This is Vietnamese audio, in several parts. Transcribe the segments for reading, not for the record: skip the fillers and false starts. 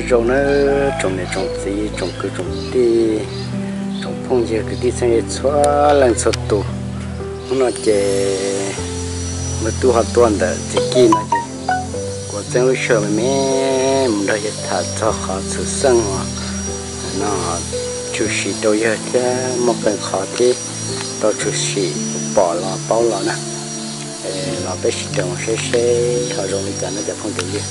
rồi nó trồng này trồng gì trồng cứ trồng đi trồng phong giờ cứ đi sang cái xóa lần xóa tù nó chỉ mà tu học tuần đó chỉ kia nó chỉ có trong cái sờ mẹ mình đây thà cho họ sự sinh nó chủ sĩ đâu giờ thế một cái khó thì tao chủ sĩ bỏ lò bao lò nè lò bé sĩ trồng sẽ họ rồi cả nóจะphong tự nhiên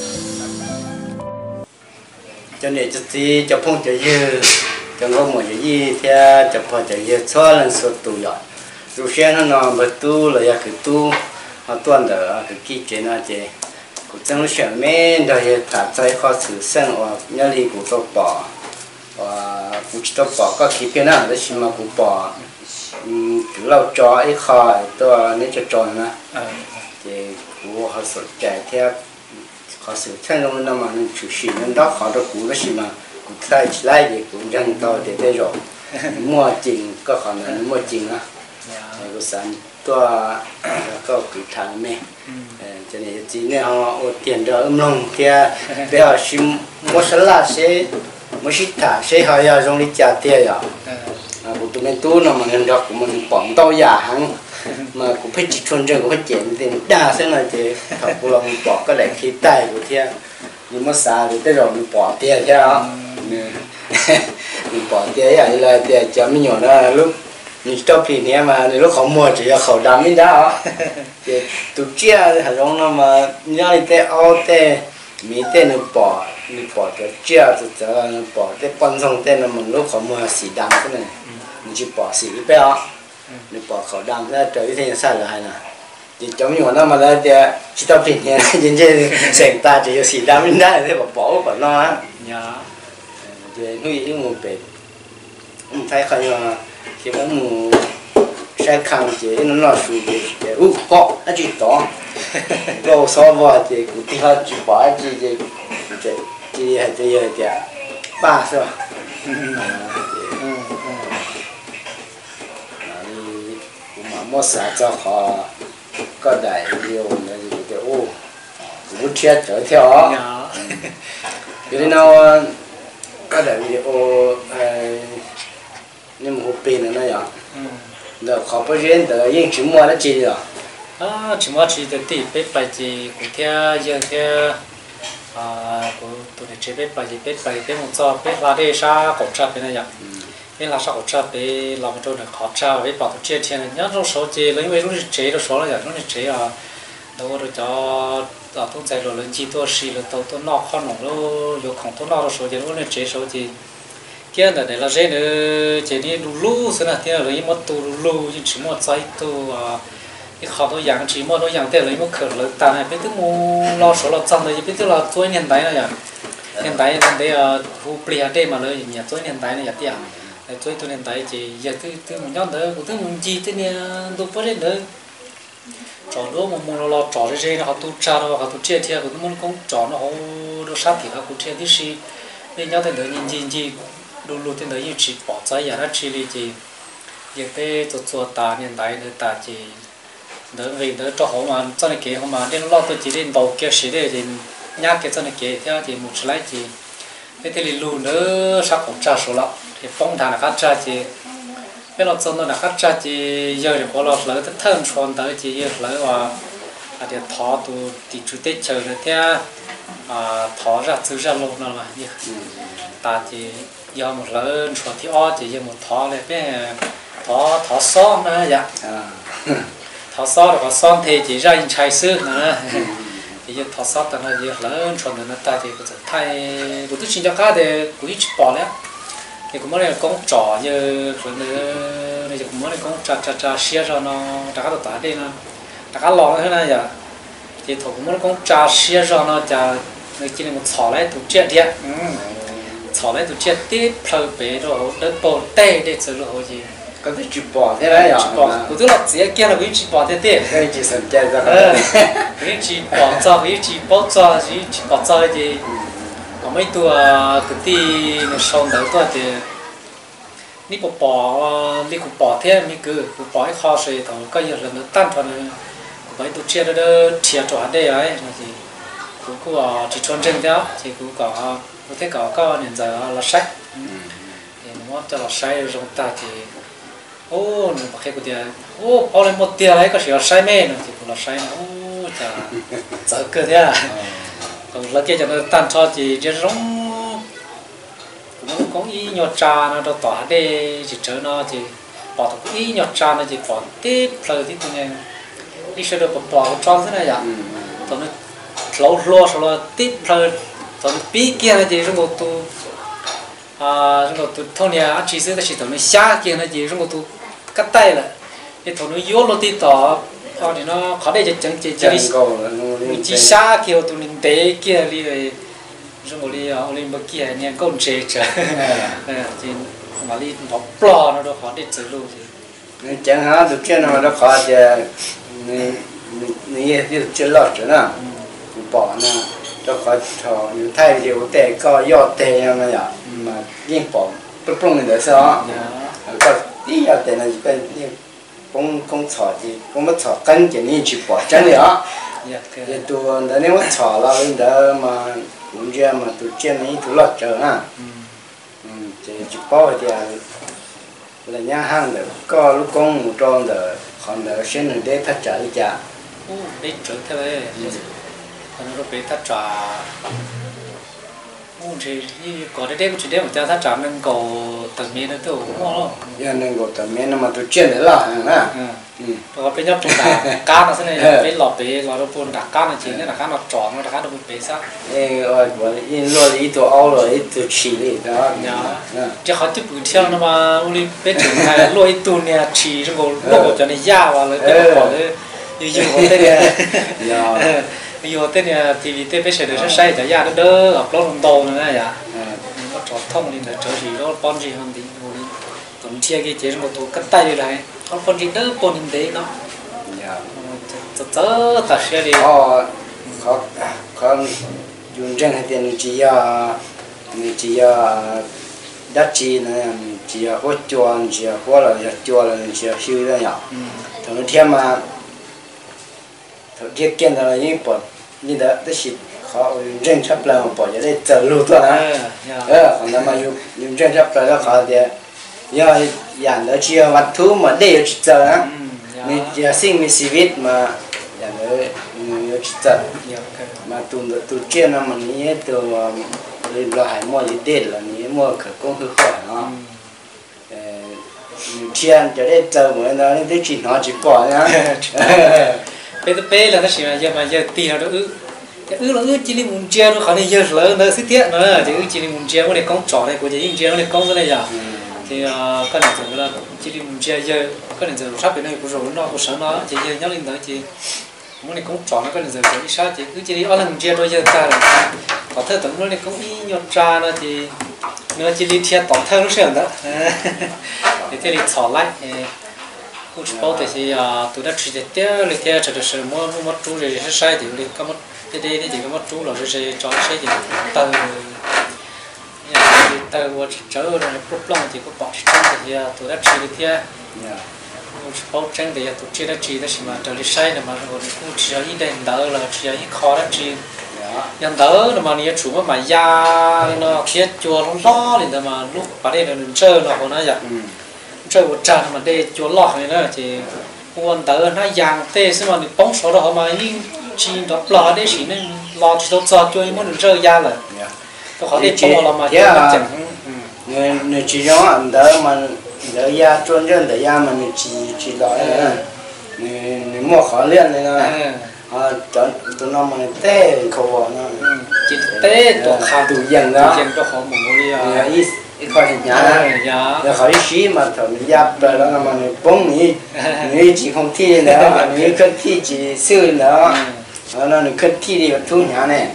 cho nên cho phong tự nhiên cho ngô một tự nhiên theo cho phong tự nhiên xóa lần số tù rồi rồi xem nó mà tu là ya cái tu họ tuần đó cái kia trên nó chỉ cũng trong lúc xem men rồi thả trái khó xử sinh và nhớ đi cũng tôi bỏ và cũng chỉ tôi bỏ có khi bên nào đó chỉ mà cũng bỏ từ lâu cho ấy khỏi tôi nên cho tròn nữa thì cũng họ sửa chạy theo họ sửa theo nó mà nó chủ sĩ nó đó họ đó cũng đó chỉ mà cũng thay lại thì cũng dân to để đây rồi mua chỉnh có khả năng mua chỉnh á cái sảnตัวก็คือทางแม่จะเนี่ยจีเนี่ยเขาเตียนเดิมลงเทียเดี๋ยวชิมมสลาเสมสิตาเสเขาอยากลงลิจ่าเตียอ่ะกูตัวเป็นตู้น่ะมันเด็กมันป้องตัวอย่างมากูเพิ่งจิตชนเจอกูเพิ่งเจ็บเต็มด่าเส้นเลยเจ้ถ้ากูลองป้องก็แหลกขี้ใต้กูเทียนี่มสาหรือแต่เราป้องเตียใช่ไหมนี่ป้องเตียอย่างไรเตียจะไม่หย่อนนะลูกนี่ชอบพี่เนี่ยมาในลูกเขาหมดจะเขาดำไม่ได้จะตุกเจ้าหาร้องน้ำมาเนี่ยแต่เอาแต่มีแต่หนึ่งปอจะเจ้าจะหนึ่งปอแต่ปั้นส่งแต่น้ำมันลูกเขาหมดสีดำก็เนี่ยนี่จะปอสีไปอ่ะนี่ปอเขาดำแล้วเจอที่ที่สั่นเลยนะจะจำอยู่น้ำมาแล้วจะชอบพี่เนี่ยจริงๆเสียงตาจะสีดำไม่ได้แต่ปอปอน้อยจะนุ่ยนุ่มเป็ดไทยเขาอยู่thì có một xe khang chế nó là sự để họ nó chỉ đó đâu so vào thì cũng thì họ chỉ bỏ chỉ hay chỉ ba sao cũng mà mua sắm cho họ có đại nhiều là gì cái cũng chết trở theo cái nào có đại video nhưng mà hộp pin nó vậy, được họ phải riêng từ những chuyện mua nó chi rồi, chuyện mua chi từ tí bếp bài gì cũng theo giờ theo của tụi này chế bếp bài bếp một cho bếp là để sa cổ trà bên này vậy, bên là sa cổ trà bên làm cho được khó trà bếp bảo tụi chế thì nhớ trong số chế lấy mấy lúc chế được số là vậy, lúc chế à đâu rồi cho tôi chạy rồi lên chi tôi xì rồi tôi nọ khó nổ đâu, rồi không tôi nọ rồi số chế lúc này chế số gì kia là để là dễ nữa chỉ đi lú xem là kia lấy một tu lú chỉ một trái tu cái khó tôi养chỉ một tôi养thế lấy một khởi lớn ta này biết tức mu lo số lo trăm rồi biết tức là tôi hiện tại này hiện tại đây khu bia đây mà lấy nhà tôi hiện tại này tiền tôi hiện tại chỉ giờ tôi một nhóm nữa tôi muốn chi thế này tôi phải đến nữa trò đó mà muốn lo trò cái nó họ tu cha nó họ tu chia theo tôi muốn cũng trò nó họ được sát thì họ cũng chia tí xí nên nhau thì nữa nhìn gì luôn luôn thì đấy chỉ bỏ trái giả chỉ li chỉ việc thế cho ta hiện tại để ta chỉ đỡ vì đỡ cho họ mà cho này kia họ mà đến lo tôi chỉ đến đầu kia xí để thì nhát cái cho này kia theo thì một slide chỉ thế thì luôn nữa sắp cũng trả số lắm thì phong thả là cắt trả chỉ cái lọt xong nó là cắt trả chỉ giờ thì có lọt lỡ tất thân tròn tới chỉ giờ lỡ và để thọ tu thì chủ tết chờ nữa theo thọ ra từ ra luôn nào mà như ta chỉ do một lớn số thì o chỉ một thọ này cái thọ son nữa dạ thọ son rồi có son thì chỉ ra những trái sứ nữa thì giờ thọ son là giờ lớn số nữa ta thì có thể thay một chút xin cho cá thì cũng ít bỏ đấy thì cũng mới là con trò như rồi nữa này cũng mới là con trà xia cho nó trà cá tỏi đây nó trà cá lò thế này dạ thì thọ cũng mới là con trà xia cho nó trà này chỉ là một thọ lấy tụ chết đi thọ lấy tụ chết tiếp phơi bể rồi đất bò tê để xử lý gì có thể chụp bỏ thế đấy à cũng tức là chỉ kia là cái chụp bỏ thế thế cái chỉ sân chơi ra cái chụp bỏ cho cái chụp bỏ cho cái chụp bỏ cho thì có mấy tua cái tí nó sâu đầu tua thì ní cũng bỏ thế mi cứ bỏ cái kho rồi thằng có giờ là nó tan thôi mấy tụ chết đó thiệt cho đây ấy là gì cũng chỉ trốn trên đó thì cũng có thể có những giờ là sách thì nó cho là sách rồi ta thì ô nó bắt cái tiền ô họ lên một tiền ấy có chỉ là sách mê nó thì cũng là sách ô chả sợ cơ thế à còn là kia cho nó tan cho thì chỉ giống cũng có ý nhọt trà nó đâu tỏa để chỉ chơi nó thì bỏ được ý nhọt trà nó chỉ bỏ tiếp lời thì tụi này đi sẽ được bỏ cái tròn thế này ạ tụi nó lâu lâu sau đó tiếp lời tụi nó bí kia là gì trong một tu trong một tu thôi nè chỉ sẽ chỉ tụi nó xa kia là gì trong một tu cắt tay là thì tụi nó yếu lo tí tỏ thì nó khó để chẳng chỉ chỉ xa kia tụi mình té kia đi rồi một ly lên bậc kia nha con chế chả thì mà ly nó bò nó đâu khó để chơi luôn thì chẳng hạn được cái nào nó khó thì này thì chơi lót rồi nè bỏ nè cho khó cho những thay điều tệ có gió tệ mà vậy mà riêng bỏ bớt bông mình được sao có tí gió tệ này bên cũng chọn thì cũng mất chọn cân chỉ nên chỉ bỏ chân nữa thì tôi đã nếu mất chọn là bây giờ mà cũng ra mà tụi trên này tụi lót trở ha chỉ bao thì là nhà hàng được có lúc công một tròn được còn được xin được để phát triển chả để trở theo đấy còn nó bị phát triển thì có đấy cũng chỉ để một gia phát triển nên cầu tận miền nó thôi cũng ngon lắm giờ nên cầu tận miền mà tụi trên đấy là ha rồi bây giờ chúng ta cá nó thế này bây lọt bây lọt nó buồn đặt cá nó chỉ nên là cá nó tròn nó cá nó bị bể sao rồi rồi ít tụi ao rồi ít tụi chỉ đi đó chứ họ tiếp tục theo nó mà uli bây giờ này lôi tụi nè chỉ trong cầu lôi cho nó già vào rồi cái bỏ đấy nhiều có tên nè nhiều tên nè thì vì tên bây giờ được sai cho già nó đỡ gặp nó lồng đầu nữa này à nó tròn thông thì nó trở gì nó bon gì hơn thì tụi chia cái chế một tụ cắt tay đi lại con con gì đỡ con hình thế nó tớ ta sẽ đi khó dùng chân hay tiền chỉ đất chi này chỉ hỗ trợ chỉ hỗ là cho là chỉ siêu đó nhở thằng thêm mà thằng kia kiến là những bỏ như đó đó chỉ khó dùng chân chấp là bỏ cho đấy chờ lưu thôi á còn nếu mà dùng chân chấp là nó khó thì do dạng đó chia vật thu mà để chờ á mình sinh mình xịt mà dạng đó mình chờ mà tụi kia nó mình nhớ từ là hải mua gì để là nhớ mua cả công thức khỏe nó chiên cho đấy chờ mà nó đến chỉ nó chỉ bỏ nhá p là nó chỉ là giờ tì nó là chỉ đi muốn chiên nó khó này giờ lớn nó xích thiết nữa chỉ đi muốn chiên cái này con chó này của chỉ chiên cái này con cái này giờ thì cái này thường là chỉ đi muốn chiên giờ cái này giờ sắp đến đây của rồi nó của sáng nó chỉ giờ nhớ lên tới chỉ muốn này cũng chọn nó cái này giờ cái sao chỉ đi ở lần chiên đôi giờ ta là có thể tưởng nó này cũng y nhọt trà nó thì nó chỉ đi theo tổng theo nó sườn đó thì thế thì xỏ lại cũng chỉ bảo thì tụi nó chỉ để theo lấy theo cho được sự mua mất chú rồi sẽ sai thì đi có mất cái đây thì có mất chú là sẽ cho sai thì từ từ qua trở rồi bút lông thì có bỏ trong thì tụi nó chỉ để theo bảo tranh thì tụi chỉ đã chỉ đó mà trở đi sai là mà rồi cũng chỉ ít đèn đỡ là chỉ ít khó đó chỉ nhân đỡ là mà nhiều chủ mà ya nó kia chùa nó lo thì mà lúc bà đây là chơi nó còn nói vậy chơi một trận mà đây chùa lọ này nữa thì quan đỡ nó giang tê xem mà bóng số đó mà nhưng chỉ đó lọ đấy chỉ nên lọ chỉ cho chơi muốn chơi ya là tôi khó đi bóng là mà người chỉ nói anh đỡ mà đỡ ya chuyên nhân đỡ ya mà người chỉ nói người mua khó liên này nè tụi nó mà té khẩu vỏ nó chỉ té tụi khao tụi dân đó dân cho họ mù đi ít coi thì nhá rồi khỏi xí mà thằng mình giáp rồi đó mà người bông người chỉ không thi nữa người không thi chỉ sư nữa nó người không thi đi thu nhá này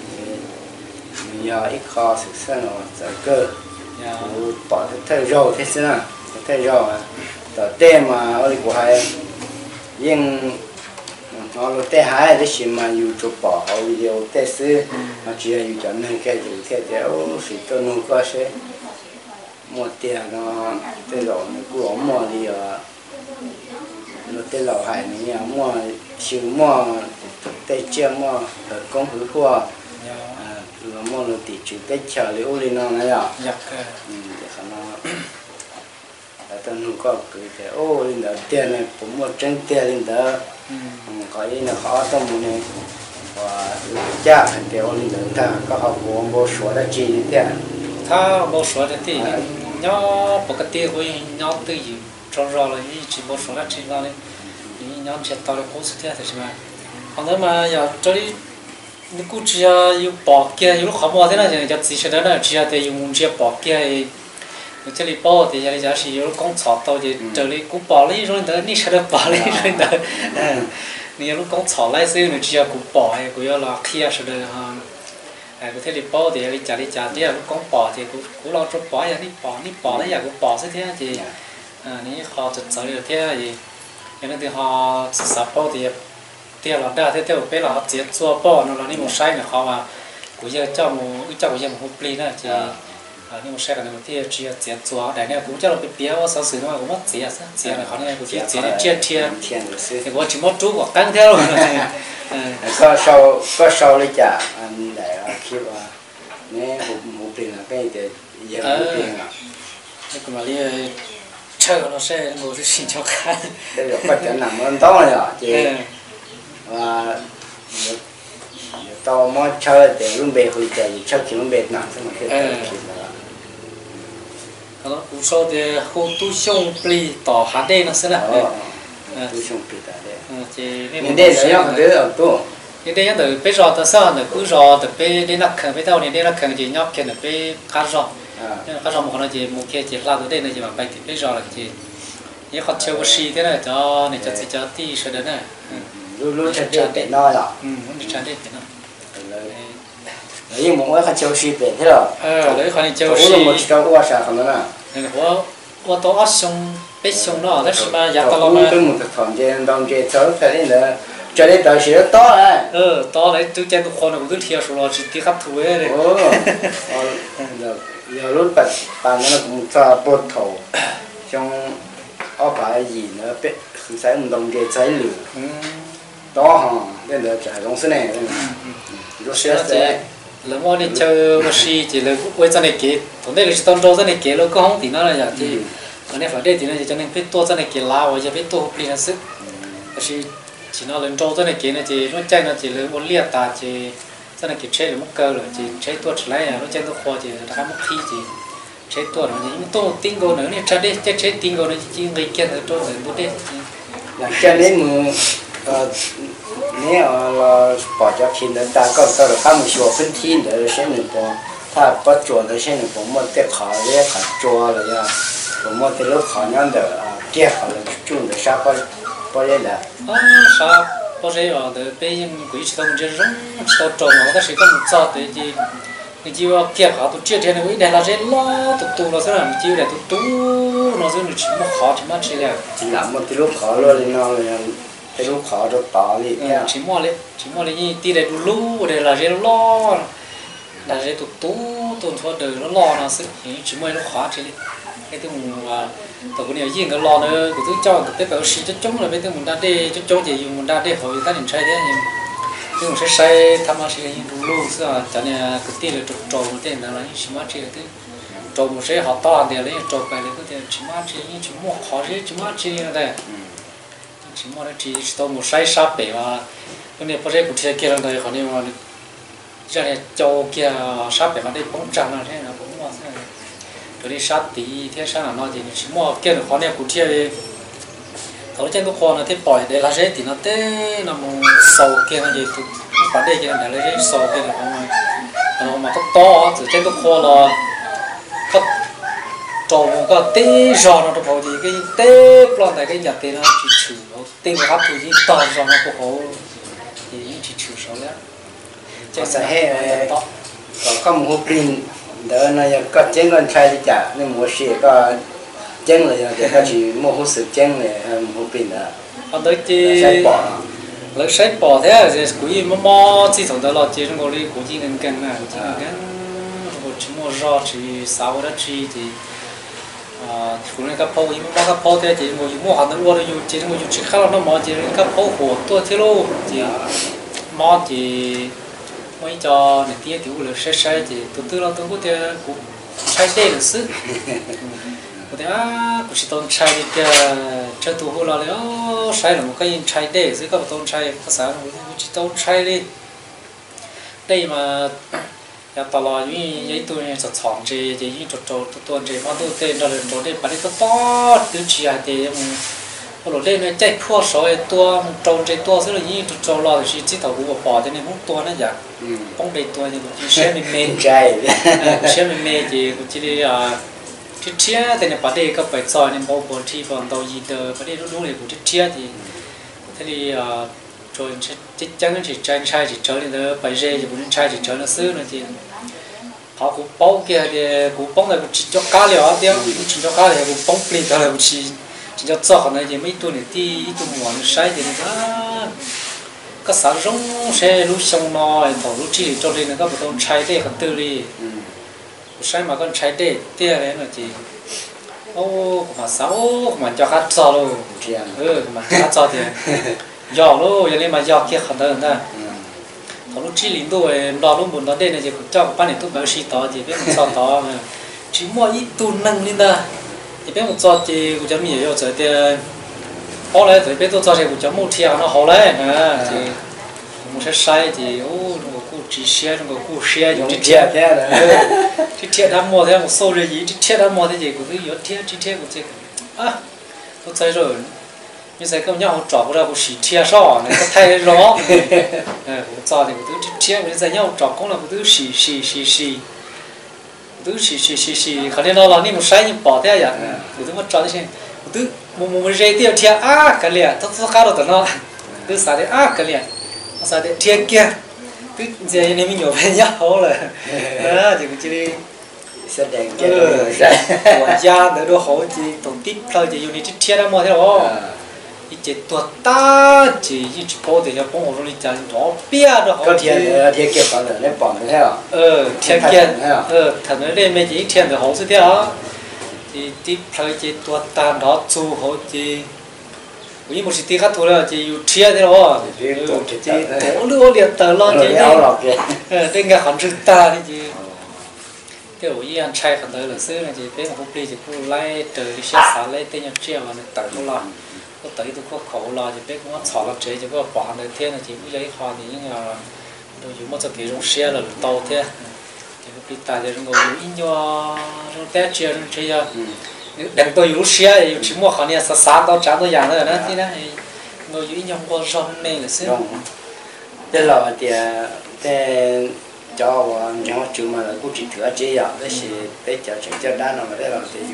giờ ít khó thực sự nó giờ cơ bỏ thay rau thế chứ nào thay rau à tờ té mà ở đây của hai nhưng nó là té hai đấy chỉ mà yêu chụp bỏ họ yêu té sư nó chỉ là yêu cho nên cái gì thế thì sự tôi nuôi có sẽ mua tiền nó té lẩu nó của mua đi nó té lẩu hải này mua chiều mua tây chia mà công hữu hoa dạ là món là tỷ chữ tây chờ lấy ô lên nó này à dạ để khả năng là tân hữu có cái ô lên đó tiền này cũng một chân tiền lên đó có ý là khó tâm này và cha thành cái ô lên đó ta có học của một số đã chi tiền 他冇说的地，鸟不个地会鸟都有，照绕了一直冇说的知道的，你鸟接到了公司的是吧？好那么要这里，你估计要有保险，有了好不好的那就叫自己的那只要得用这保险，这里保的家里家是有了工厂到的，这里กู保了一种的，你说的保了一种的，你有了工厂来时候你只要กู保哎，กู要拉起啊说的哈。có thể đi bỏ thì đi trả thì cũng có bỏ thì cũng lo cho bỏ ya đi bỏ đấy ya cũng bỏ thế thế thì ní họ chụp sợi được thế thì nên thì họ sắp bỏ thì là đã thế theo bé là họ chỉ cho bỏ nó là ní một sai nữa họ mà cũng giờ cho một hộp pli nữa thì ní một sai là một thì chỉ cho đại này cũng cho là bị béo sao xử nó cũng mất chỉ là họ này cũng chỉ chia thì có chỉ mất chú của căng theo rồi có sau lấy trả anh đại khi mà nghe một tiền là cái để giờ một tiền à cái mà đi chơi nó sẽ ngồi sẽ xin cho khai đây là bắt chắn nằm ăn to rồi chị và tao mới chơi để luôn về hồi chạy chơi chỉ luôn về nặng xong rồi khi đó cú sau thì khu tu sông pli tỏ hạt đen nó sẽ là tu sông pli tại đây nên đây là nhau đấy là tu nên đây từ bây giờ từ sau từ cứ giờ từ bây đến nắp khẩn bây giờ nên đây là khẩn gì nhóc kia từ bây cá rọ nên cá rọ một con là gì một kia chỉ là từ đây là gì mà bây thì bây giờ là gì những hot chơi xì thế này cho này cho tí sợi đấy này luôn chơi để nói là luôn chơi để nó nhưng mà mỗi hot chơi xì để thế rồi đấy khoản chơi xì một trâu qua sao không nữa nên我都上北上了，但是嘛，也到了嘛。我们团建当街走，反正呢，这里到时到了。 到了就见到可能我都贴说了，是地下土的嘞。 要路把那个工作不头，像我把人呢别在唔当街在路。到哈，那个在公司呢，就现在。 là mua đi chơi một xí chỉ là quay ra này kế, thằng này là tao cho ra này kế nó có không thì nó là gì thì anh em phải đây thì nó cho nên biết tua ra này kế lao và biết tua pli nó sức, chỉ nó lên trâu ra này kế này thì nó chơi nó chỉ là muốn liệt ta chỉ ra này kế chơi là mất cơ rồi chỉ chơi tua trở lại nó chơi nó khó chỉ là khá mất khí chỉ chơi tua nó những tua tinh gồ nữa này chơi tinh gồ nó chỉ người kia là tua người bút đấy là chơi đến mưa nếu là bỏ cho khi nó ta có tao được các một số phân thi để xem được bỏ ta bắt chuột để xem được bỏ một cái khó để khó chuột rồi nha bỏ một cái lúc khó nhăn được kia khó là chung được sao có đây là sao có gì ở từ bây giờ quý chỉ tao muốn chơi rong tao trồng nó ta sẽ có một sao để gì mình chỉ vào kia khó tụi chia trên này đây là rất lo tụt nó sẽ làm chiêu để tụt nó sẽ được chỉ một khó chỉ mất chỉ là chỉ làm một cái lúc khó rồi nó cái lúc khó rồi tỏ đi chỉ mua lấy như tí để lú để là rất lo là rất tụt thôi đời nó lo nó sẽ chỉ mua nó khó chỉ cái thứ mà tụi cái này riêng cái lo nữa của thứ cho cái bảo sĩ cho chống là bên thứ mình đã đi cho chống thì dùng mình đã đi hồi ta định sai thế nhưng mình sẽ sai tham gia sự như lú sao cho nên cái tí là trộn một tên là chỉ mua chỉ cái trộn một sẽ học to để lấy trộn cái này cái chỉ mua khó chỉ mua chỉ là đây chỉ mua nó chỉ tao một sai sáp bể mà cái này có thể cũng chơi kia là đây còn nhưng mà cho nên cho kia sáp bể mà đây bóng trắng là thế là bóng hoa thế này rồi đi sát tí thế sao là nó thì chỉ mua kia là còn này cũng chơi thấu trên cái khoa nó thế bỏi để là dễ thì nó thế là một sầu kia là gì tụ bản đây kia là lấy dễ sầu kia là không mà có to từ trên cái khoa là có trâu một cái tê giò nó được thì cái tê plan tại cái nhà tê nó chỉ chịu tê một hấp thì to giò nó cũng hổ thì chỉ chịu số lắm có sẽ hết có một hộp pin đó là có chén con trai thì chả nên mua xe có chén là để có chỉ mua hộp sữa chén này một hộp pin đó anh tới chi lấy sách bỏ thế rồi cuối mò chỉ thằng đó là chỉ trong cái của chỉ nên cần là chỉ nên cần một chỉ mua rau chỉ sáu đó chỉ thì cũng nên các phô, nhưng mà các phô thì chỉ mua hàng nó mua được chỉ mua chỉ khá là nó mỏ chỉ các phô của tôi thế luôn chỉ món thì mấy cho này tia tiểu là sẽ thì từ là tôi có thể cũng sai tê được sức có thể cũng chỉ tôn sai đi kia chơi tụ hồ là đấy sai là một cái sai tê dưới các tôn sai có sao cũng chỉ tôn sai đi đây mà ya tao lo như vậy tôi này sọt sọt gì như trộn trộn gì mà tôi tên rồi rồi đây bạn ấy có to từ chỉ là thì rồi đây nó chạy phua sỏi tua trộn gì tua sẽ là như trộn lo thì chỉ tao cũng bỏ thế này không tua nữa vậy không đầy tua thì cũng sẽ mình mê sẽ mình mê thì cũng chỉ đi chỉ chia thì này bạn đây có phải sỏi nên bao bồn thì còn tàu gì đó bạn đây lúc này cũng chỉ chia thì thế thì rồi chắc chắn chỉ tranh sai chỉ chơi nên đó bài dê thì cũng sai chỉ chơi nó xứ nữa thì họ cũng bóng kia thì cũng bóng này cũng chỉ cho cá liệu tiêu chỉ cho cá thì cũng bóng pin thôi cũng chỉ cho cho này thì mấy tuần này tí tuần mòn sai thì nó có sản giống xe lúc xong nồi tàu lúc chỉ cho nên nó có một con sai đây còn tư đi sai mà con sai đây tia đấy là chỉ mà sáu mà cho khách cho luôn mà khách cho thì giò luôn, vậy nên mà giò kia không được nữa. Còn lúc chỉ lính tôi đo lúc buồn đó đây này chỉ cho các bạn này tôi bảo xí to chỉ biết một sao to chỉ mua ít tu năng lên đó chỉ biết một sao thì cũng chẳng nhiều rồi thì họ lại thì biết tôi cho thì cũng chẳng một thiệt nó họ lại thì một sẽ sai thì nó cũng chỉ xe nó cũng xe chỉ thiệt thế đấy chỉ thiệt đã mua theo một số rồi gì chỉ thiệt đã mua thế gì cũng cứ yếu thiệt chỉ thiệt cũng chỉ tôi thấy rồi như thế các nhau chọn ra một xí chia sò này có thay rõ cũng cho thì cũng thứ chia như thế nhau chọn cũng là một thứ xì khả năng nó là đi một sai nhưng bỏ thế à thì thứ mà chọn thế một thứ một dây tiêu chia cái liền tất cả đồ nó thứ sao đấy cái liền sao đấy chia kia thứ giờ này mình nhiều với nhau rồi thì cũng chỉ đi sẽ đèn kia rồi của gia đỡ đồ hậu chỉ tổng tiếp thôi chỉ dùng đi chia ra mua thế rồi chỉ tuột ta chỉ có thể là bông hồ đi chơi đó bia đó có thiệt kia còn là lấy bỏ nữa theo thiệt kia thằng ấy đây mấy chỉ thiệt là hậu sẽ theo thì tiếp theo chỉ tuột ta đó chu hậu chỉ vì một sự khác thôi là chỉ chia thế đó chỉ tổ lúa liệt tờ lo chỉ đây nghe hắn rực ta đấy chỉ cái ủi anh trai phần tới là xưa này chỉ biết một công ty chỉ cô lấy từ đi xe xả lấy tên nhập chia mà tờ nó lo có tới tôi có khẩu lo thì biết cũng xỏ lập chế chỉ có bỏ này thế là chỉ mới lấy hoa thì nhưng mà tôi dùng một cái dùng xe là tàu thế thì cái tài thì dùng ít nhau dùng tét chia dùng chia đừng tôi dùng xe dùng chỉ mua khẩu này sáng tao trả tôi dạng nữa đó thì đó người dùng ít nhau qua rong này là xưa thế là thì cho nhau chú mà là cũng chỉ thừa chế à đấy thì bây giờ chỉ cho đa nào mà đấy là thì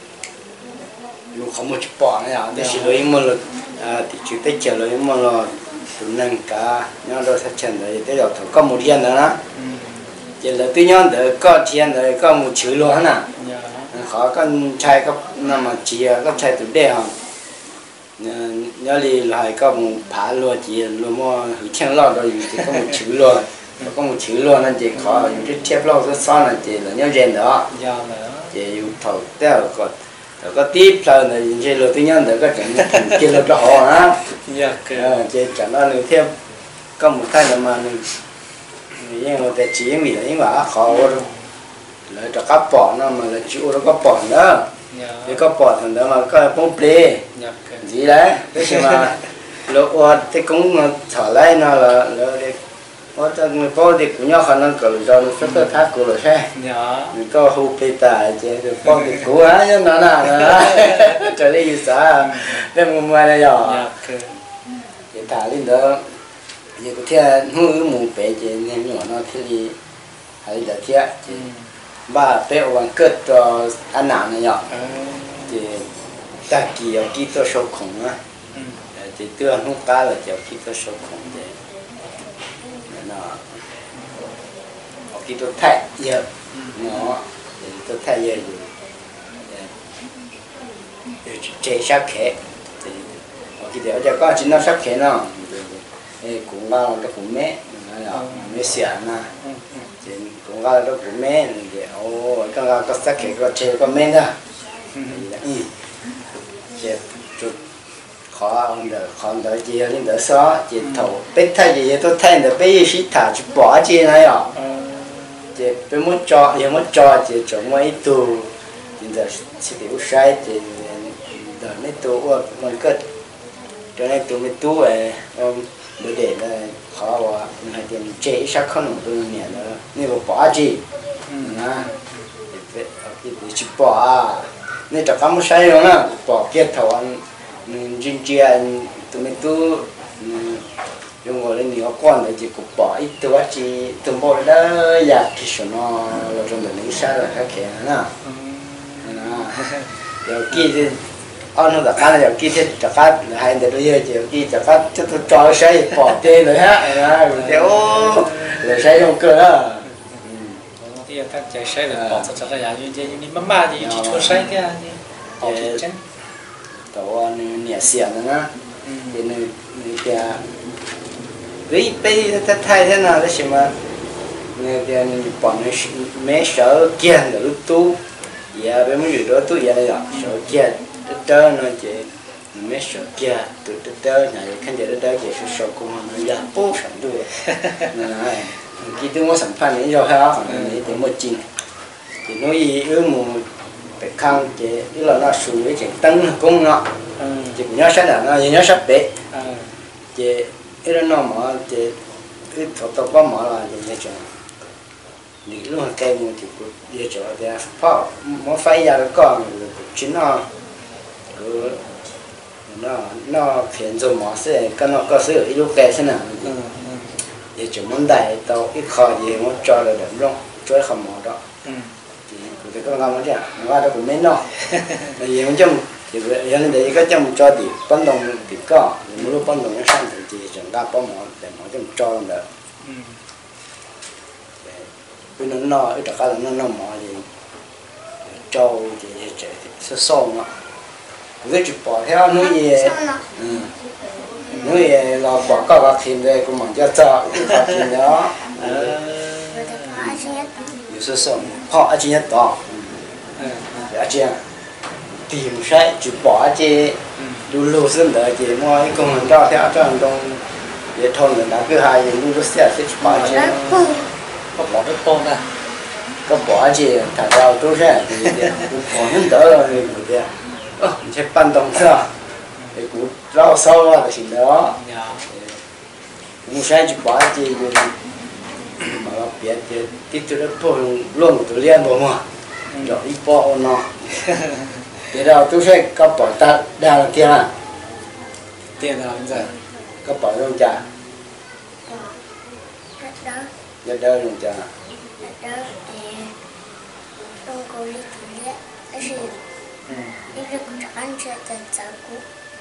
dù không một chút bỏ này à đấy chỉ lấy một lần thì chỉ tới chờ lấy một lần tụi nâng cả nhau đâu sẽ chân đấy tới đầu có một thiên nữa đó chỉ là tuy nhiên để có thiên đấy có một chữ luôn nè khó con trai có nằm mà chỉ có trai tụi đẻ hả nhớ đi lại có một phá luôn chỉ luôn mà hủy thiên lo rồi thì có một chữ luôn có một chữ luôn nên chỉ khó dùng cái thép lâu rất son là chỉ là nhớ rèn đó chỉ dùng thầu theo còn có tiếp sau này chỉ là tự nhiên để có chẳng chỉ là cho họ á chỉ chẳng là người thêm có một cái là mà nhưng mà để chỉ mình là những mà khó là cho các bỏ nó mà là chịu nó có bỏ nữa thì có bỏ thằng đó mà có bông plê gì đấy thế mà lỗ thì cũng thở lại nó là ở trong người bao thì cũng nhau khả năng cởi rồi nó rất là thắt cổ rồi xe mình có hộp bê tài chứ được bao thì cố á nhưng nó là trở đi gì sao đem một mai này rồi thì thả lên đó giờ có thể nuôi mù bé chứ nên nhỏ nó thì đi hay là thiệt thì ba bé hoàn kết cho anh nào này nhở thì ta kỳ ở kỹ thuật sâu khủng á thì tôi không cá là kiểu kỹ thuật sâu khủng thế cái tôi thay giờ nó tôi thay giờ chế sắc khé thì cái điều cho có chỉ nó sắc khé nó cũng là cái cũng mẹ nó mẹ xỉa na thì cũng là cái cũng mẹ thì cái là cái sắc khé cái chế cái mẹ đó chế chút khó đỡ gì lên đỡ xó chỉ thầu biết thay gì tôi thay được bây giờ thả chỉ bỏ gì này à chỉ bây muốn cho giờ muốn cho chỉ cho mấy tù giờ chỉ điều sai chỉ đỡ mấy tù mình cất cho nên tụi mình tù ấy bữa để là khó quá mình hay tiền chế sắc không được nhẹ nữa nếu bỏ gì à chỉ bỏ nên chắc không sai rồi nè bỏ kia thầu anh riêng riêng tụi mình tu dùng gọi là nhiều con để chỉ cục bỏ ítตัวchỉ tụi mình đó giờ thì số nó là trong đời lính sai là khác kẻ nè giờ kia thì anh nó đã khai là giờ kia thì chắc phát là hai đứa bây giờ kia chắc phát cho tôi cho sai bỏ tên rồi ha rồi theo rồi sai trong cơ đó thì các chạy sai là bỏ cho ra nhà như mà mà thì chỉ cho sai cái gì tàu anh nhẹ xiên nữa thì người kia vì bây thay thế nào đấy mà người kia bọn nó mấy sợ kia là lúc tu giờ bây mấy người đó tu giờ này rồi sợ kia tớ nó chỉ mấy sợ kia tớ này khán giả tớ chỉ sợ cũng nó giờ bố sản đuôi này khi tôi mua sản phẩm này rồi ha này thì một chín thì nói gì ư một phải khăn chỉ tức là nó sủi với chuyện tăng công nó chỉ nhớ sách là nó nhớ sách bé chỉ cái nó mà chỉ cái thủ tục có mà là gì cho đi luôn cây một thì cũng đi cho để phá mỗi phải ra được con chính nó phiền rồi mà sẽ cái nó có sự ít lúc cây thế nào để chỉ muốn đại tàu ít khó gì muốn cho là đỡ luôn cho không mỏ đó thì có ngon lắm chứ nó đã cũng mấy nó là gì cũng chung thì giờ nên để cái chung cho thì bắn đồng thì có mỗi lúc bắn đồng nó sang thì chẳng đa có mỏ để mỏ chung cho làm được bây giờ nó ít cả là nó mỏ thì cho thì sẽ xong nó cái chụp bỏ theo nuôi gì nuôi là bỏ cao bạc thìn đây cũng mong cho bạc thìn đó有时候泡而且多，而且tìm sai chụp bỏ chứ lù sinh đời chứ mọi công việc đó theo trong trong để thôn người ta cứ hai những lúc sẽ chụp bỏ chứ có bỏ cái con ra có bỏ chứ thằng nào tôi sẽ thì bỏ những đỡ rồi thì cũng được sẽ ban đồng sao thì cũng rau sâu là cái gì đó cũng sai chụp bỏ chứ mà biết thì tôi đã bỏ luôn tôi liền bỏ mà rồi đi bỏ nó thì đâu tôi sẽ có bỏ ta đang tiền à tiền nào giờ có bỏ luôn chả rất đỡ luôn chả đỡ thì không có lý thuyết cái gì đi được ăn chơi tận sáu cú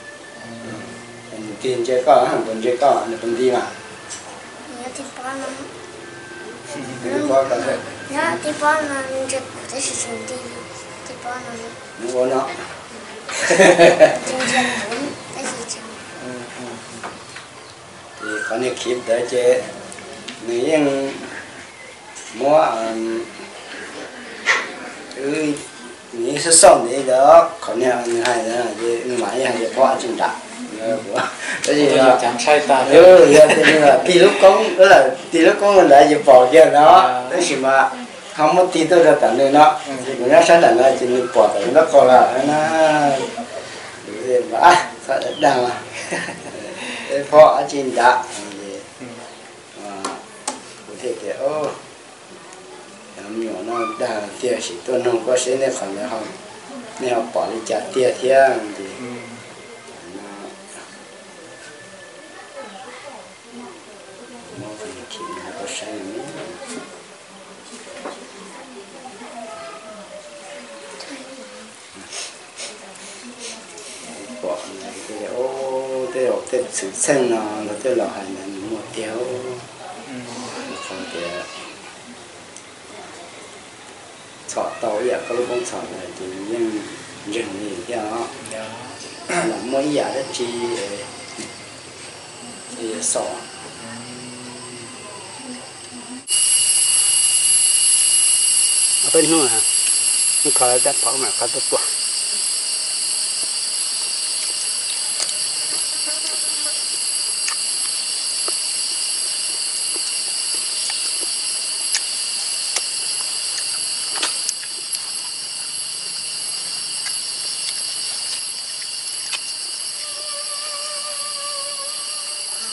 tiền chơi có hàng tuần chơi có là tuần đi mà nhớ thì bỏ nó thì có cả thế nhớ thì bỏ nó chơi của cái sự sống đi thì bỏ nó mua nó chân chân muốn cái gì chứ thì có những kịp để chơi những mua những số sống đấy đó có những hay là gì máy hay là qua trình đạt cái gì là chẳng sai ta là tí lúc công đó là tí lúc công là gì bỏ kia nó đấy chỉ mà không có tí tôi ra tận nơi nó thì cũng nó sáng tận là chỉ bỏ tận nó còn là nó gì mà sao đang mà phó trình đạt có thể cái nhỏ nó đang tiền chỉ tôi không có sẽ nên còn nữa không nên họ bỏ đi trả tiền thiêng thì nó phải chỉ là có sai bỏ cái cái đầu cái sự sinh nó cái lò hành là một tiêu không thể chọn tàu vậy có lúc không chọn này thì nhưng rừng gì cho nó là mỗi giờ đó chi sọ ở bênนู้นฮะมันขอจะเผามาเขาตัว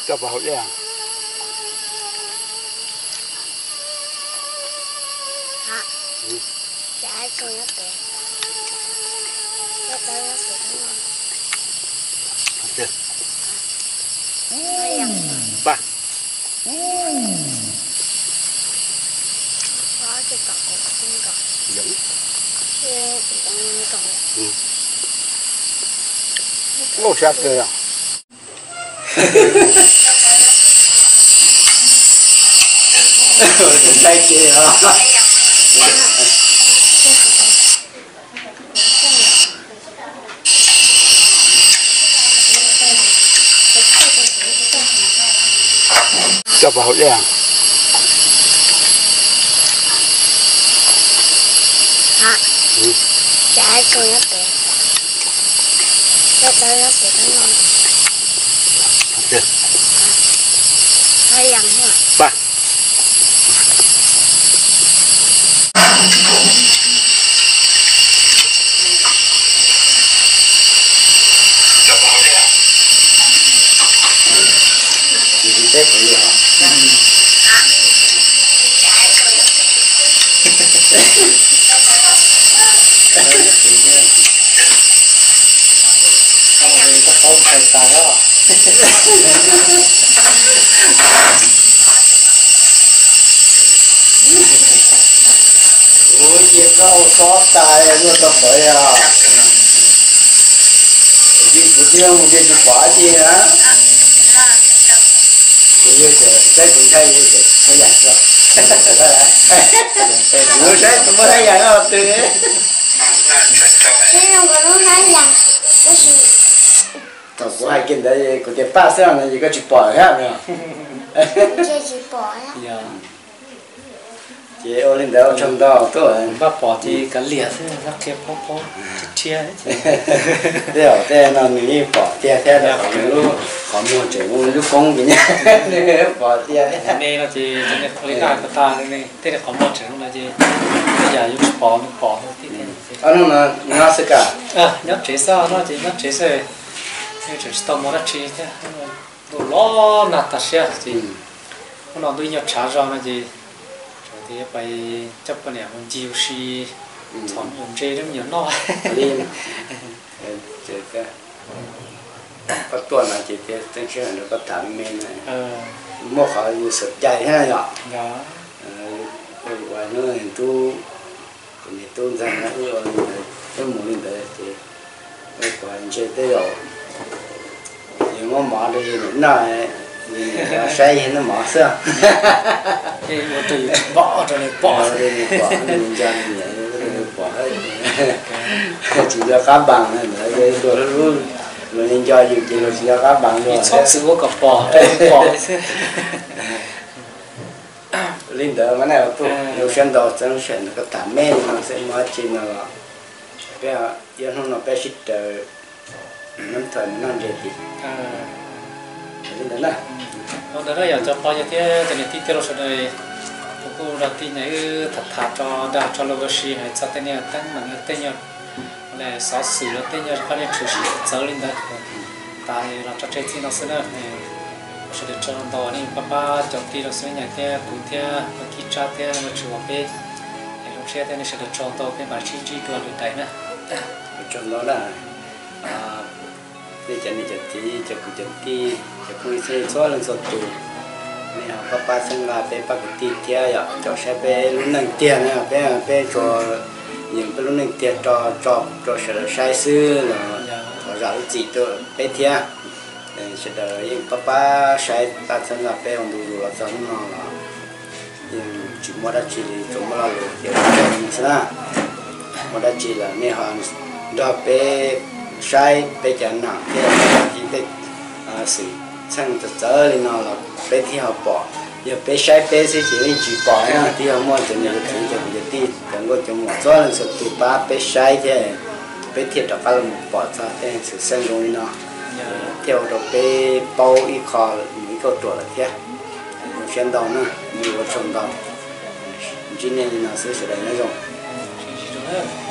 cho vào đây à trái con nó kìa nó tới nó kìa đúng không được nó dặn ba có cái cọc của con cọc giống cái con cọc ngô sát rồi à tay kia hả cho vào đây à trái con nó kìa nó tới nó kìa đúng không được nó dặn hả ba gì tết của gì hả có không phải tài đó ôi chị có xót tài nó tập bởi à chị cứ tiêu một cái gì quá gì hả như thế sẽ cũng thấy như thế thấy vậy rồi nó sẽ cũng thấy vậy rồi từ ấy thế không có nó nói rằng nó chỉ tao cũng hay kinh đấy có cái ba sao này chỉ có chụp bỏ hết nữa chơi chỉ bỏ á giờ chị ô lên đó trong đó tôi ba bỏ thì cả liệt nó kia po chia đấy đeo thế nó nghĩ bỏ tia thế là còn lúc còn mua chỉ mua lúc công gì nhá bỏ tia nên là chỉ cho nên lấy cái ta nên thế là có một chuyện là gì bây giờ dùng bỏ thì anh nó sẽ cả nhớ chế sao nó chỉ nhớ chế rồi như chế tao mua ra chế thế đồ lo nát ta xe thì nó đôi nhớ trả ra là gì thì phải chấp cái này mình chịu xì chọn dùng chế trong nhiều nó lên chế cái có tuần là chị thế tên chuyện nó có thằng mình này mua khỏi sụt chạy thế nhở đó rồi ngoài nữa thì tu còn thì tu rằng nó rồi cái mùi lên đấy thì cái quan chơi tới rồi nhưng mà mở đi những này nó say nó mở sao thì một từ bỏ rồi bỏ đi bỏ mình cho mình bỏ chỉ cho các bạn này nữa rồi luôn rồi nên cho gì chỉ chỉ cho các bạn rồi sót sự của bỏ linh đó mà này tôi nhiều xem đầu chân xem cái thảm men nó sẽ nói chuyện là bây giờ yên nó bé xịt năm thời năm giờ thì linh đó nè đó là giờ cho bao nhiêu thế cho nên tí tiêu rồi này cũng là tí này thật cho đã cho lâu xí hay cho tên nhà tên mà người tên nhà là sáu sự là tên nhà có nên chủ sĩ giờ linh đó tại là cho chơi thì nó sẽ là sẽ được cho nó này papa cho tí nó sẽ nhà thế cũng thế khi cha thế nó chịu vào bên lúc xe thế này sẽ được cho nó cái bài chi đua được đấy nè trong đó là bây giờ này cho tí cho quý xe xóa lên sốt tù này học papa sinh là bé bác tí tia ya cho xe bé lúc nâng tiền này bé cho những bé lúc nâng tiền cho sẽ được sai sư là họ giáo chỉ cho bé tia sẽ được những papa sai ta sinh là bé ông đủ là cho nó là nhưng chỉ mua đã chỉ chúng mua là được kiểu như thế nào mua đã chỉ là này họ đó bé sai bé chẳng nào bé chỉ bé sự sang từ giờ thì nó là bé thì họ bỏ giờ bé sai bé sẽ chỉ chỉ bỏ nha thì họ mua cho nên chỉ cho bây giờ thì đừng có chúng mua cho nên sự tụ ba bé sai thế bé thiệt là phải bỏ ra thế sự sang rồi nó theo đó bé bao ít khó mấy câu tuổi là thế xem đó nữa nhiều trong đó chỉ nên nó sẽ là nó rồi